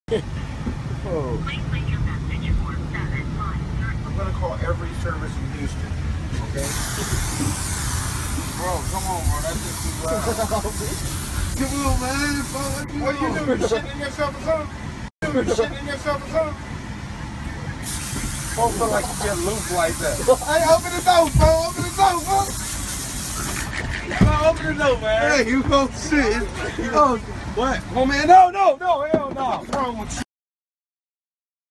Oh. Please leave your message for 759. I'm gonna call every service in Houston. Okay? Bro, come on, bro. That's just too loud. Come on, man. What you doing? Shitting yourself or something? Shitting yourself or something? Don't feel like you get loose like that. Hey, open the door, bro. Open the door, bro. Open the door, man. Hey, you go shit. Oh, what? Oh, man, no, hell no. What's wrong with you?